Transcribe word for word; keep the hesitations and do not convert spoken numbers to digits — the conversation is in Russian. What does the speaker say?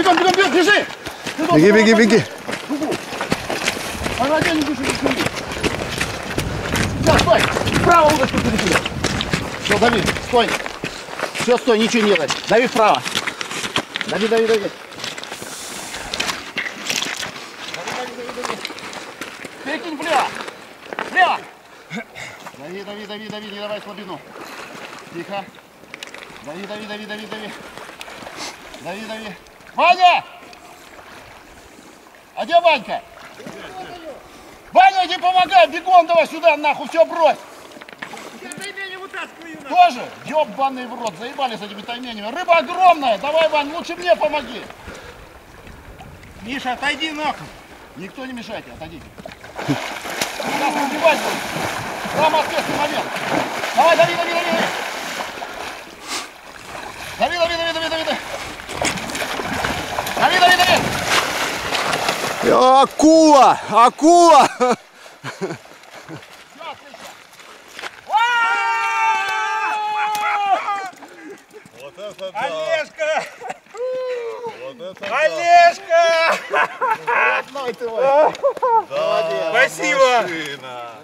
бегом, бегом, бегом, бежи! Беги, беги, беги. Молодец, не бежи, не бежи. Все, стой! Вправо удочку перекинь. Все, дави, стой. Все, стой, ничего не делай. Дави вправо. Дави, дави, дави. Дави, дави, дави, дави. Перекинь влево. Влево. Дави, дави, дави, дави, не давай слабину. Тихо. Дави, дави, дави, дави, дави. Дави, дави. Ваня! А где Ванька? Ваня, иди помогай, бегом давай сюда, нахуй, все брось. Тоже? Ёбаный в рот, заебали с этими тайменями. Рыба огромная, давай, Вань, лучше мне помоги. Миша, отойди нахуй. Никто не мешайте, отойдите. Сейчас убивать будет. Самый ответственный момент. Давай, дави, дави, дави, дави. Дави, дави, дави, дави, дави, дави. Дави, дави, дави. Акула! Акула! Вот это да! Олежка! Вот это да! Олежка! Родной ты мой. Да, Спасибо! машина.